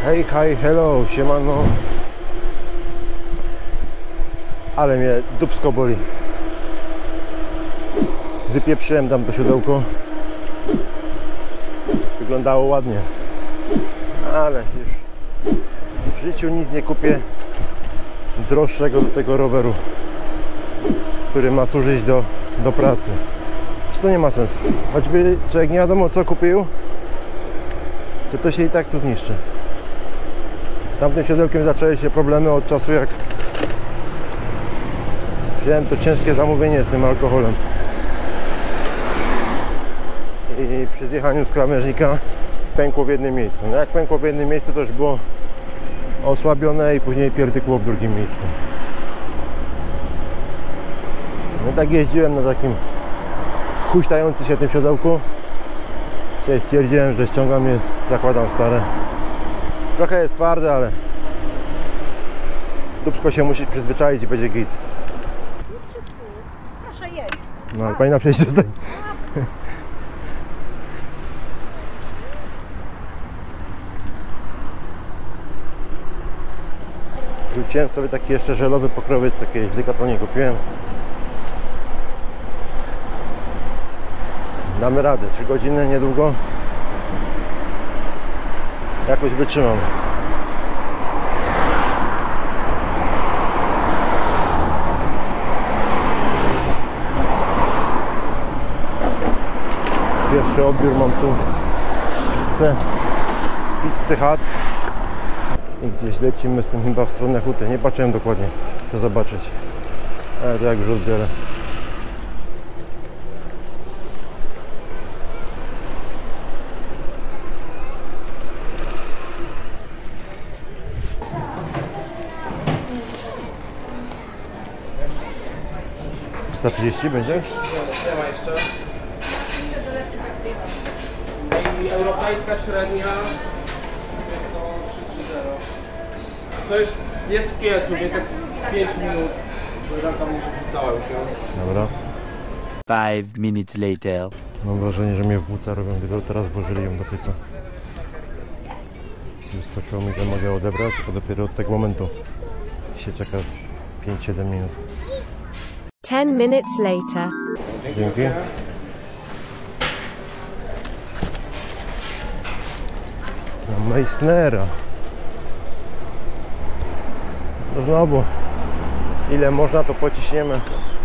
Hej, hi, hello, siemano. Ale mnie dupsko boli. Wypieprzyłem tam to siodełko. Wyglądało ładnie. Ale już w życiu nic nie kupię droższego do tego roweru, który ma służyć do pracy. To nie ma sensu. Choćby człowiek nie wiadomo co kupił, to się i tak tu zniszczy. Z tamtym siodełkiem zaczęły się problemy od czasu, jak wziąłem to ciężkie zamówienie z tym alkoholem. I przy zjechaniu z krawężnika pękło w jednym miejscu. No jak pękło w jednym miejscu, to już było osłabione i później pierdykło w drugim miejscu. No tak jeździłem na takim huśtający się tym siodełku. Dzisiaj stwierdziłem, że ściągam je, zakładam stare. Trochę jest twarde, ale dupsko się musi przyzwyczaić i będzie git. Proszę jedź. No ale pani na przejściu stoi. Wróciłem sobie taki jeszcze żelowy pokrowiec, kiedyś w Decathlanie kupiłem. Damy radę, 3 godziny niedługo. Jakoś wytrzymam. Pierwszy odbiór mam tu pizzę z Pizzy Hut. I gdzieś lecimy z tym chyba w stronę Huty. Nie patrzyłem dokładnie, chcę zobaczyć. Ale to jak już odbiorę. $30 będzie? Nie ma jeszcze. I europejska średnia to 3,30. To już jest w piecu, więc tak z 5 minut koleżanka mi się wrzucała już ją. Dobra. 5 minutes later. Mam wrażenie, że mnie w buca robią, gdyby teraz włożyli ją do pieca. Wyskoczyło mi, że mogę odebrać, tylko dopiero od tego momentu się czeka 5-7 minut. 10 minutes later. Dzięki. No Meissnera. No znowu, ile można, to pociśniemy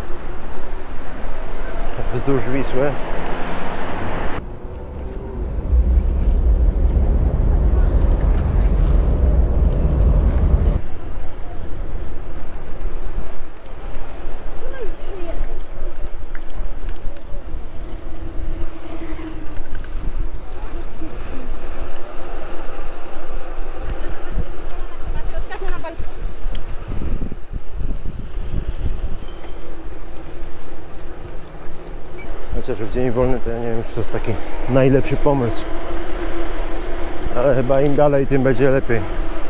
wzdłuż Wisły. Chociaż w dzień wolny to ja nie wiem, czy to jest taki najlepszy pomysł. Ale chyba im dalej, tym będzie lepiej.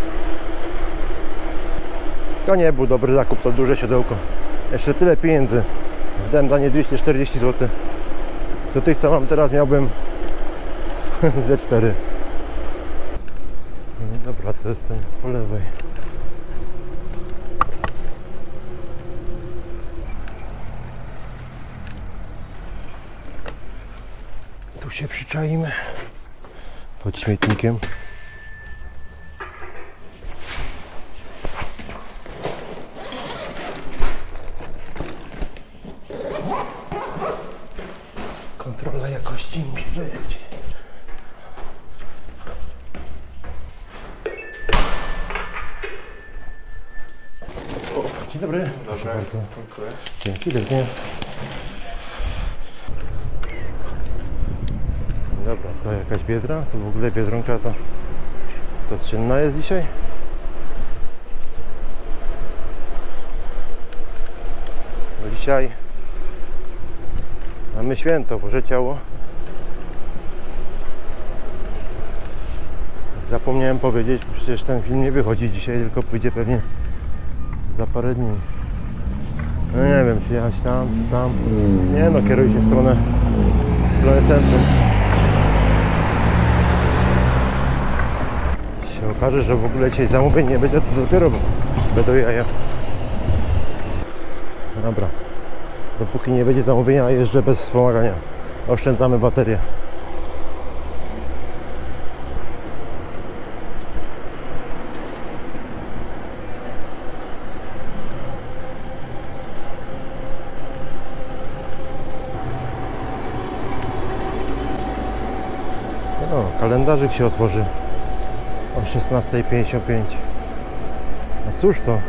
To nie był dobry zakup, to duże siodełko. Jeszcze tyle pieniędzy. Wydałem za nie 240 zł. Do tych, co mam teraz, miałbym ze 4. No dobra, to jest ten po lewej. Tu się przyczaimy pod śmietnikiem. Kontrola jakości musi być. O, dzień dobry. Proszę bardzo. Dziękuję. Dzięki, do widzenia. Dobra, co, jakaś biedra? To w ogóle biedronka to czynna jest dzisiaj? Bo dzisiaj mamy święto, Boże Ciało. Zapomniałem powiedzieć, przecież ten film nie wychodzi dzisiaj, tylko pójdzie pewnie za parę dni. No nie wiem, czy jechać tam, czy tam. Nie no, kieruj się w stronę centrum. Się okaże, że w ogóle dzisiaj zamówień nie będzie, to dopiero będą jaja. Dobra. Dopóki nie będzie zamówienia, jeżdżę bez wspomagania. Oszczędzamy baterię. No, kalendarzyk się otworzy o 16:55. A cóż to?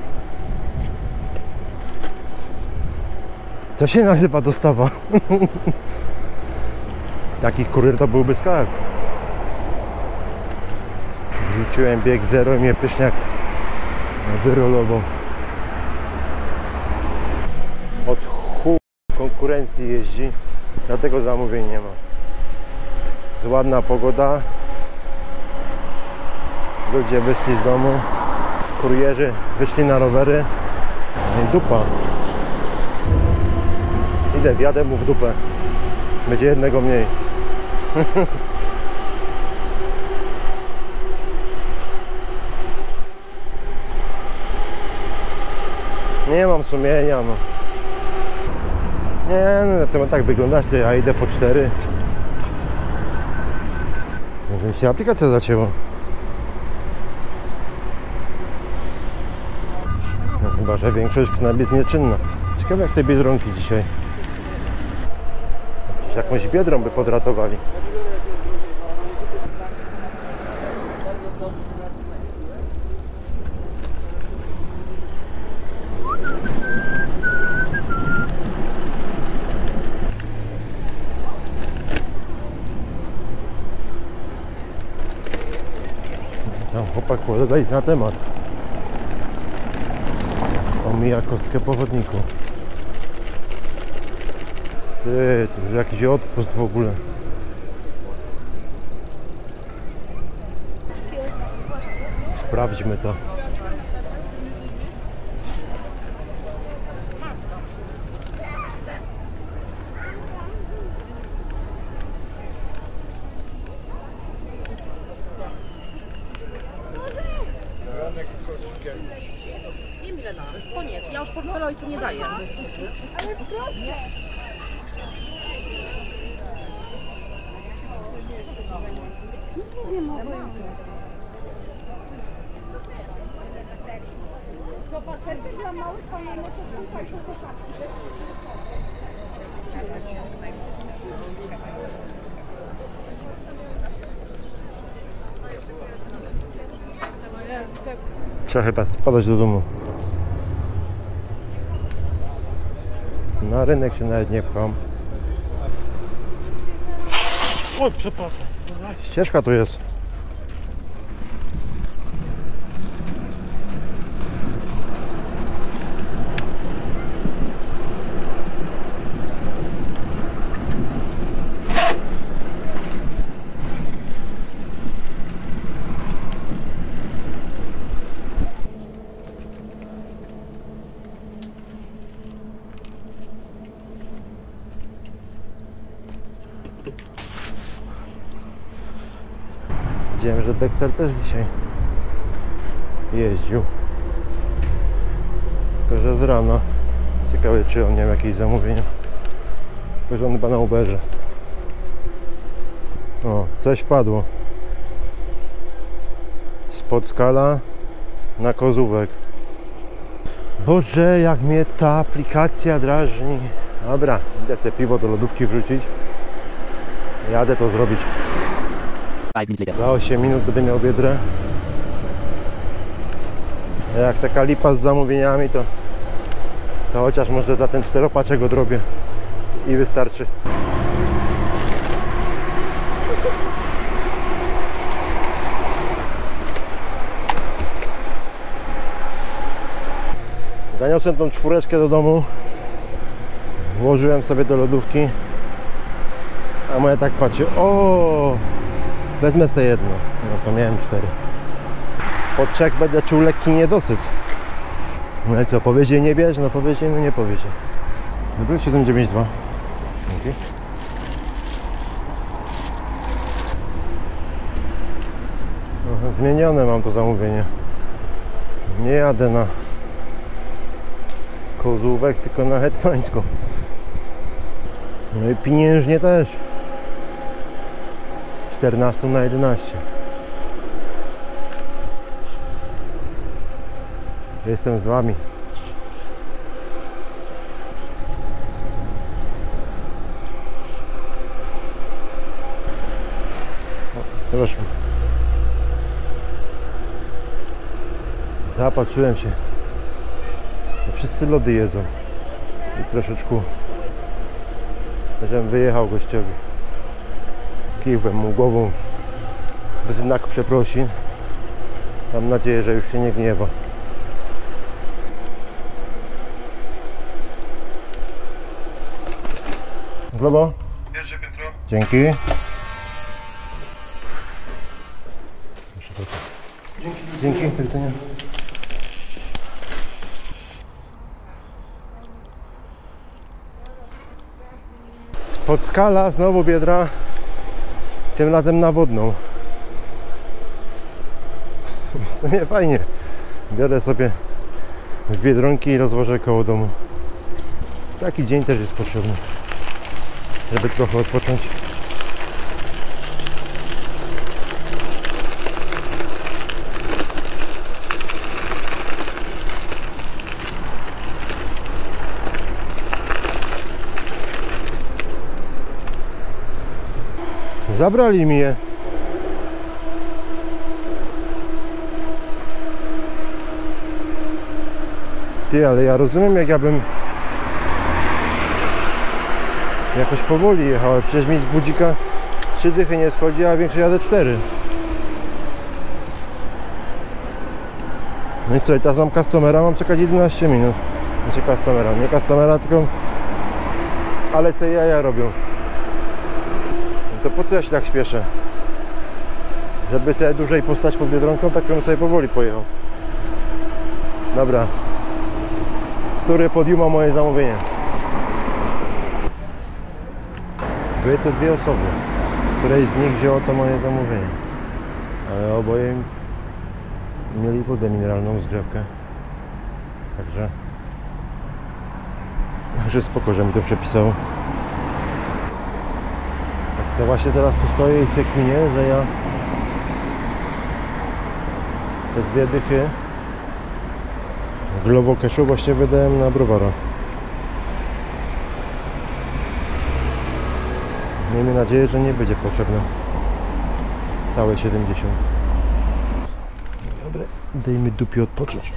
To się nazywa dostawa. Taki kurier to byłby skarb. Wrzuciłem bieg 0 i mnie pyszniak wyrolował. Od chuj konkurencji jeździ, dlatego zamówień nie ma. Jest ładna pogoda. Ludzie wyszli z domu. Kurierzy wyszli na rowery. No i dupa. Idę, wjadę mu w dupę. Będzie jednego mniej. Nie mam sumienia, no. Nie, no to tak wyglądasz, to ja idę po 4. Może mi się aplikacja zacięła. No, chyba że większość knab jest nieczynna. Ciekawe jak te biedronki dzisiaj. Jakąś biedrą by podratowali. Tam chłopak polega iść na temat. Omija kostkę po chodniku. Ty, to jest jakiś odpust w ogóle. Sprawdźmy to. Nie Milena, koniec. Ja już portfela ojcu nie daję. Do paseczek dla małych panelek tutaj są koszarki. Trzeba chyba spadać do domu. Na rynek się nawet nie pcham. Oj, przepraszam. Ścieżka tu jest. Widziałem, że Dexter też dzisiaj jeździł. Tylko że z rana. Ciekawe, czy on miał jakieś zamówienia. Tylko że on chyba na Uberze. O, coś wpadło. Spod Skala na Kozówek. Boże, jak mnie ta aplikacja drażni. Dobra, idę sobie piwo do lodówki wrzucić. Jadę to zrobić. 5 minutes later. Za 8 minut będę miał biedrę. A jak taka lipa z zamówieniami, to chociaż może za ten 4-paczek odrobię i wystarczy. Zaniosłem tą 4 do domu, włożyłem sobie do lodówki, a moja tak patrzy, o, wezmę sobie jedno, no to miałem 4. Po 3 będę czuł lekki niedosyt. No i co, powiedzie nie bierz, no powiedzie, no nie powiedzie. Dobra, 792. Dzięki. Zmienione mam to zamówienie. Nie jadę na Kozłówek, tylko na Hetmańską. No i pieniężnie też. Z 14 na 11. Jestem z wami. Proszę. Zapatrzyłem się. No wszyscy lody jedzą. I troszeczkę, żebym wyjechał gościowi. Kiwłem mu głową w znak przeprosin. Mam nadzieję, że już się nie gniewa. Globo? Pierwsze piętro. Dzięki. Dzięki, do widzenia. Spod Skala, znowu Biedra, tym razem na Wodną. W sumie fajnie. Biorę sobie z Biedronki i rozwożę koło domu. Taki dzień też jest potrzebny, żeby trochę odpocząć. Zabrali mi je. Ty, ale ja rozumiem, jak ja bym jakoś powoli jechał, ale przecież mi z budzika 3 dychy nie schodzi, a większość jadę 4. No i co, i teraz mam customera, mam czekać 11 minut. Znaczy customera, nie customera, tylko ale se jaja robią. To po co ja się tak śpieszę? Żeby sobie dłużej postać pod Biedronką, tak to bym sobie powoli pojechał. Dobra. Który podjuma moje zamówienie? Były tu 2 osoby. Której z nich wzięło to moje zamówienie. Ale oboje mieli wodę mineralną, zgrzewkę. Także spoko, że mi to przepisało. Ja właśnie teraz tu stoję i się kminię, że ja te 2 dychy Glovo Cashu właśnie wydałem na browara. Miejmy nadzieję, że nie będzie potrzebne całe 70. Dobra, dajmy dupie odpocząć.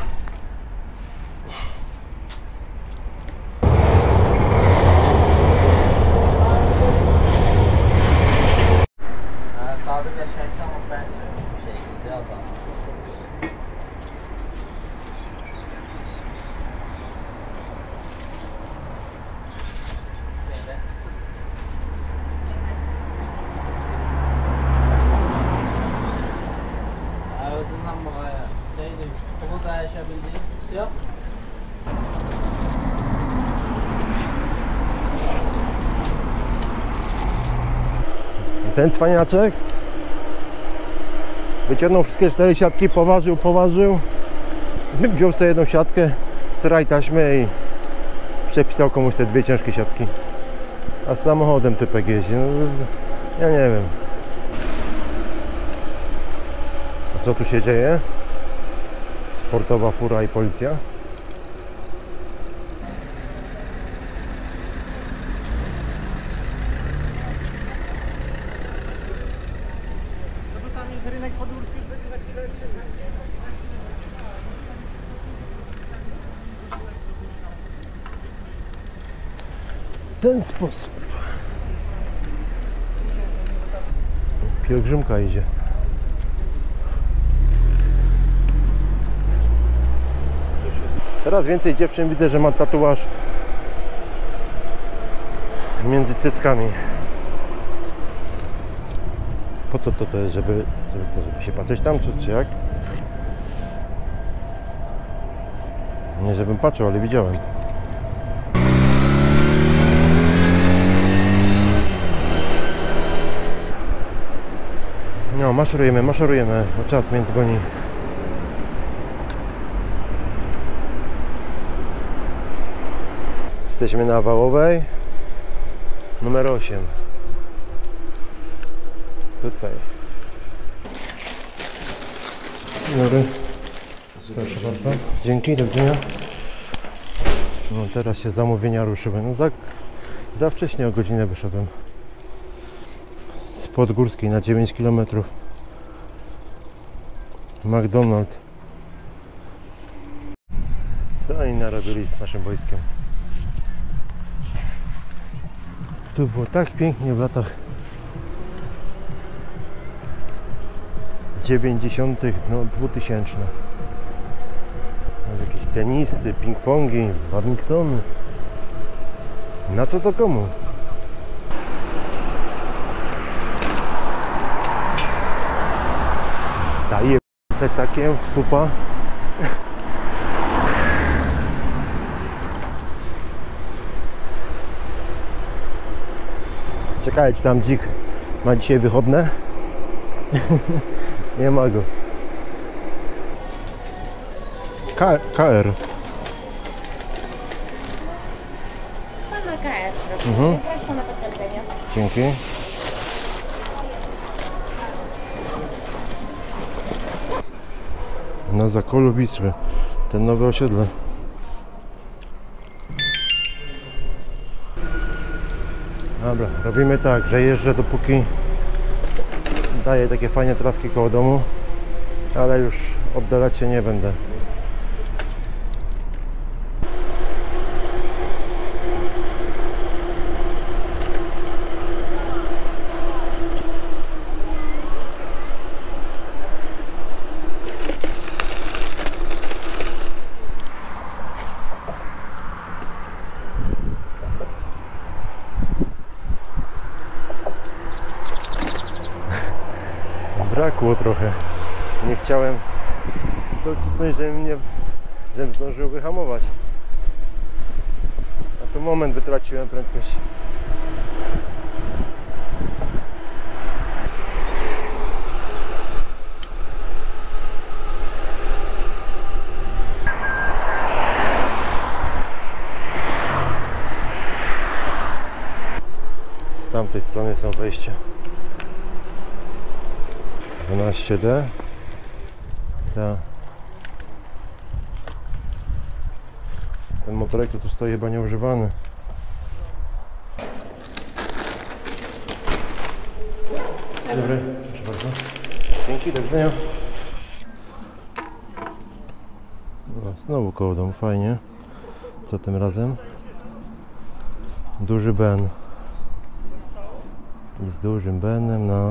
Ten cwaniaczek wyciągnął wszystkie 4 siatki, poważył, wziął sobie 1 siatkę, straj taśmy i przepisał komuś te 2 ciężkie siatki. A z samochodem typek jeździ, no, ja nie wiem. A co tu się dzieje? Sportowa fura i policja. W ten sposób. Pielgrzymka idzie. Coraz więcej dziewczyn widzę, że ma tatuaż między cyckami. Po co to jest? Żeby się patrzeć tam, czy jak? Nie żebym patrzył, ale widziałem. No, maszerujemy, bo czas mnie goni. Jesteśmy na Wałowej numer 8. Tutaj. Dobry. Proszę bardzo. Dzięki, do widzenia. No, teraz się zamówienia ruszyły. No, za wcześnie o godzinę wyszedłem. Z Podgórskiej na 9 km. McDonald's. Co oni narobili z naszym wojskiem? Tu było tak pięknie w latach 90., no 2000. Jakieś tenisy, ping-pongi, badmintony. Na co to komu? Zaje plecakiem w supa. Czekaj, czy tam dzik ma dzisiaj wychodne? Nie ma go. KR. Pana KR. Proszę na potwierdzenie. Dzięki. Na Zakolu Wisły. Ten nowe osiedle. Dobra, robimy tak, że jeżdżę dopóki daję takie fajne traski koło domu, ale już oddalać się nie będę. Brakło trochę. Nie chciałem docisnąć, żebym zdążył wyhamować. Na ten moment wytraciłem prędkość. Z tamtej strony są wejścia. 12D. Ten motorek to tu stoi chyba nieużywany. Dobry, proszę bardzo. Dzięki, do widzenia. No, znowu koło domu, fajnie. Co tym razem? Duży Ben. I z dużym Benem na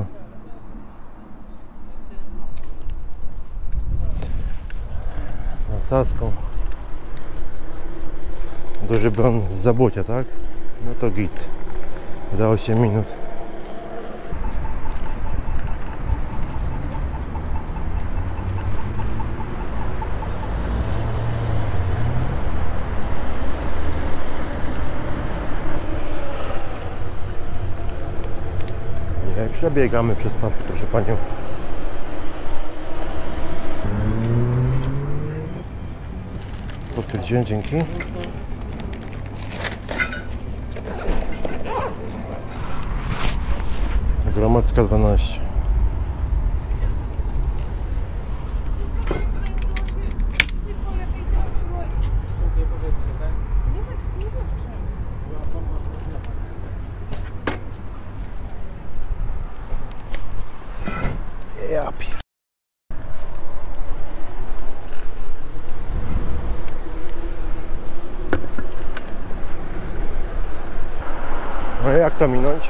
Saską. Duży Ben z Zabłocia, tak? No to git. Za 8 minut. Nie przebiegamy przez pasy, proszę panią. Potwierdziłem, dzięki. Gromadzka 12. Ja pier... No jak to minąć?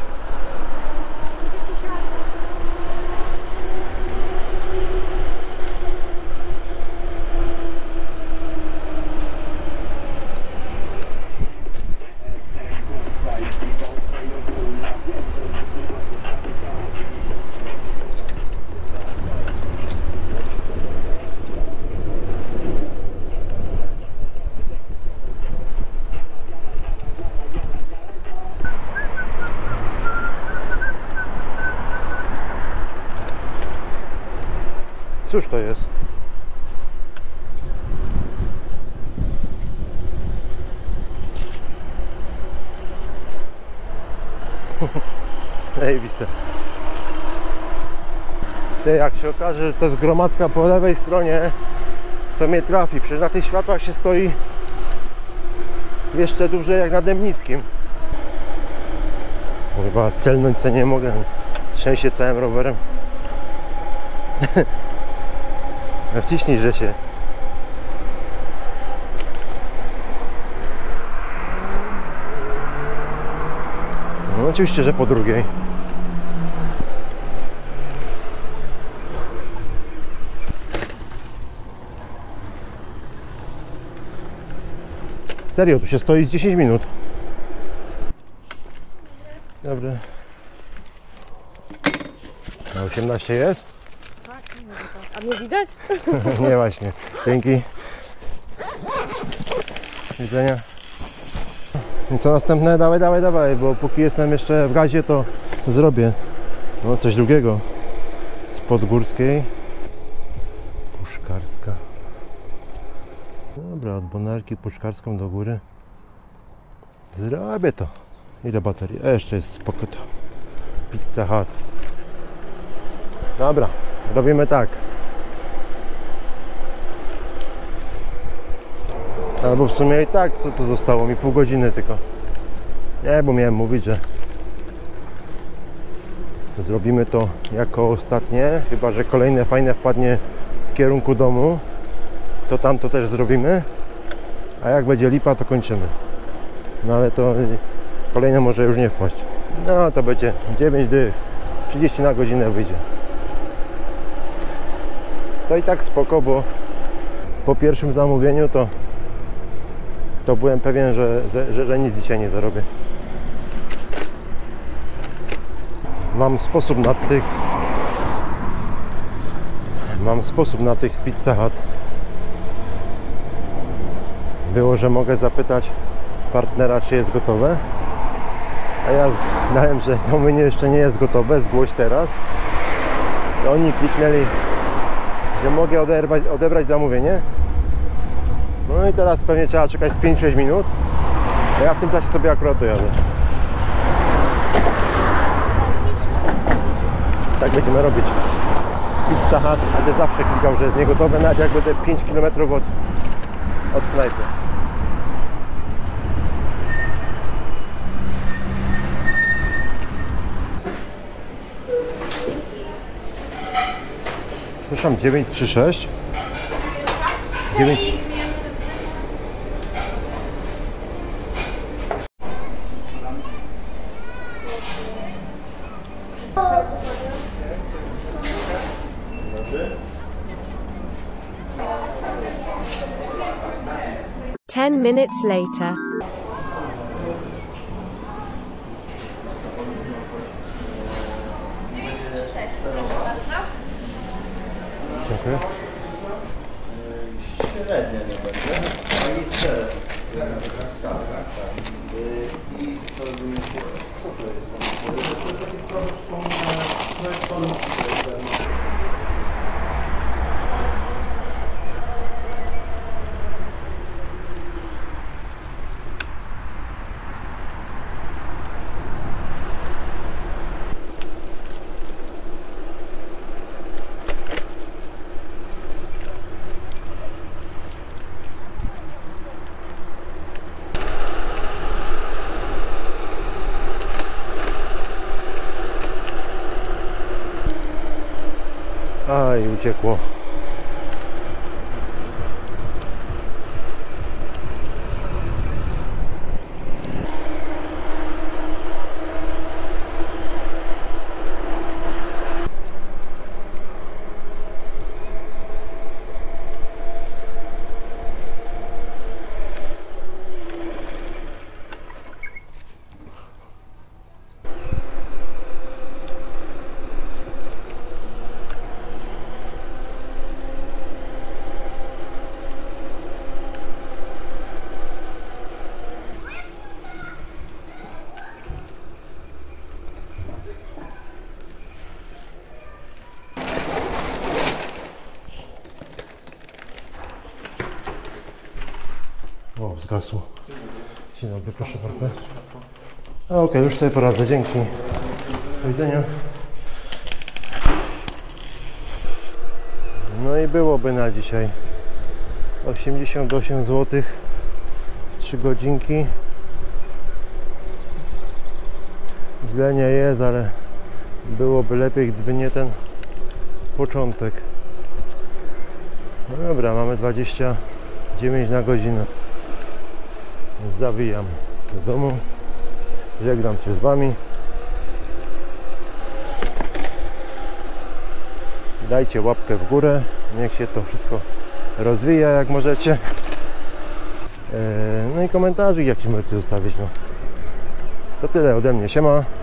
Cóż to jest? Zajebiste. Ty, jak się okaże, że to jest gromadzka po lewej stronie, to mnie trafi. Przecież na tych światłach się stoi jeszcze dłużej jak na Dębnickim. Chyba celnąć se nie mogę. Trzęsie całym rowerem. Wciśnij, że się. No oczywiście, że po drugiej. Serio, tu się stoi z 10 minut. Dobra. Na 18 jest? A mnie widać? Nie właśnie. Dzięki. Widzenia. I co następne? Dawaj, dawaj, dawaj, bo póki jestem jeszcze w gazie, to zrobię no, coś drugiego. Z Podgórskiej. Puszkarska. Dobra, od Bonarki Puszkarską do góry. Zrobię to. Ile baterii? Jeszcze jest spoko to. Pizza Hut. Dobra, robimy tak. Albo w sumie i tak, co tu zostało mi? Pół godziny tylko. Nie, bo miałem mówić, że zrobimy to jako ostatnie. Chyba że kolejne fajne wpadnie w kierunku domu, to tam to też zrobimy. A jak będzie lipa, to kończymy. No ale to kolejne może już nie wpaść. No to będzie 9 dych. 30 na godzinę wyjdzie. To i tak spoko, bo po pierwszym zamówieniu to byłem pewien, że nic dzisiaj nie zarobię. Mam sposób na tych z Pizza Hut. Było, że mogę zapytać partnera, czy jest gotowe. A ja dałem, że to menu jeszcze nie jest gotowe, zgłoś teraz. I oni kliknęli, że mogę odebrać zamówienie. No i teraz pewnie trzeba czekać z 5-6 minut. A ja w tym czasie sobie akurat dojadę. Tak będziemy robić. Pizza Hut, będę zawsze klikał, że jest niegotowe, nawet jak będę 5 km od knajpy. Przepraszam, 936 9 10 minutes later. Dziękuję. Średnia nie będzie. Ani strzelę. Tak. I co robimy się? Co to jest? To jest taki trochę przypomina Aj, uciekło. zgasło. Dzień dobry, proszę bardzo. Okej, już sobie poradzę, dzięki. Do widzenia. No i byłoby na dzisiaj 88 zł w 3 godzinki. Źle nie jest, ale byłoby lepiej, gdyby nie ten początek. No dobra, mamy 29 na godzinę. Zawijam do domu. Żegnam się z Wami. Dajcie łapkę w górę. Niech się to wszystko rozwija jak możecie. No i komentarze jakiś możecie zostawić. No. To tyle ode mnie. Siema.